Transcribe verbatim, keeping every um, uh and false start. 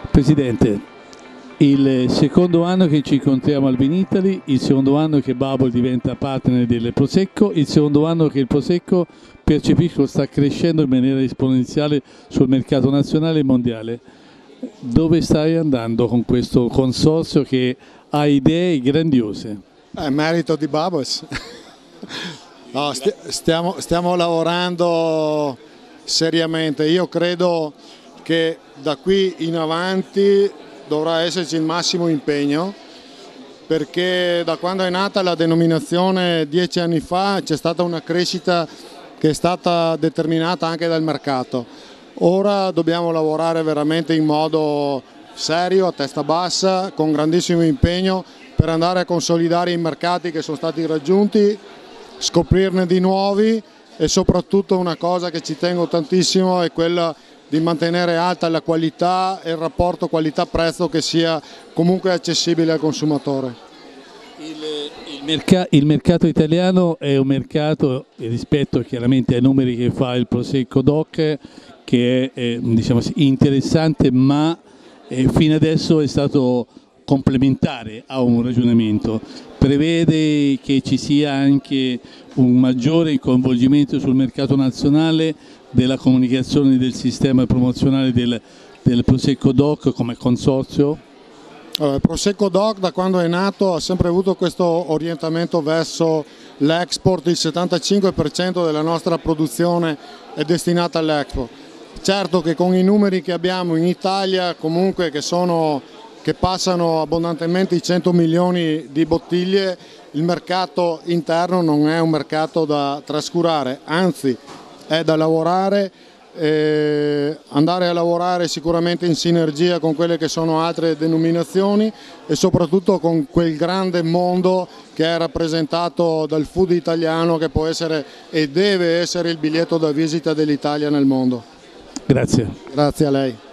Presidente, il secondo anno che ci incontriamo al Vinitaly, il secondo anno che Bubble diventa partner del Prosecco, il secondo anno che il Prosecco, percepisco, sta crescendo in maniera esponenziale sul mercato nazionale e mondiale. Dove stai andando con questo consorzio che ha idee grandiose? È merito di Bubbles. No, sti stiamo, stiamo lavorando seriamente. Io credo che da qui in avanti dovrà esserci il massimo impegno, perché da quando è nata la denominazione dieci anni fa c'è stata una crescita che è stata determinata anche dal mercato. Ora dobbiamo lavorare veramente in modo serio, a testa bassa, con grandissimo impegno per andare a consolidare i mercati che sono stati raggiunti, scoprirne di nuovi e soprattutto una cosa che ci tengo tantissimo è quella di mantenere alta la qualità e il rapporto qualità-prezzo che sia comunque accessibile al consumatore. Il, il, merc il mercato italiano è un mercato, rispetto chiaramente ai numeri che fa il Prosecco Doc, che è eh, diciamo, interessante, ma eh, fino adesso è stato complementare a un ragionamento. Prevede che ci sia anche un maggiore coinvolgimento sul mercato nazionale della comunicazione del sistema promozionale del, del Prosecco Doc come consorzio? Allora, il Prosecco Doc da quando è nato ha sempre avuto questo orientamento verso l'export. Il settantacinque per cento della nostra produzione è destinata all'export. Certo che con i numeri che abbiamo in Italia, comunque che, sono, che passano abbondantemente i cento milioni di bottiglie, il mercato interno non è un mercato da trascurare, anzi è da lavorare, eh, andare a lavorare sicuramente in sinergia con quelle che sono altre denominazioni e soprattutto con quel grande mondo che è rappresentato dal food italiano, che può essere e deve essere il biglietto da visita dell'Italia nel mondo. Grazie. Grazie a lei.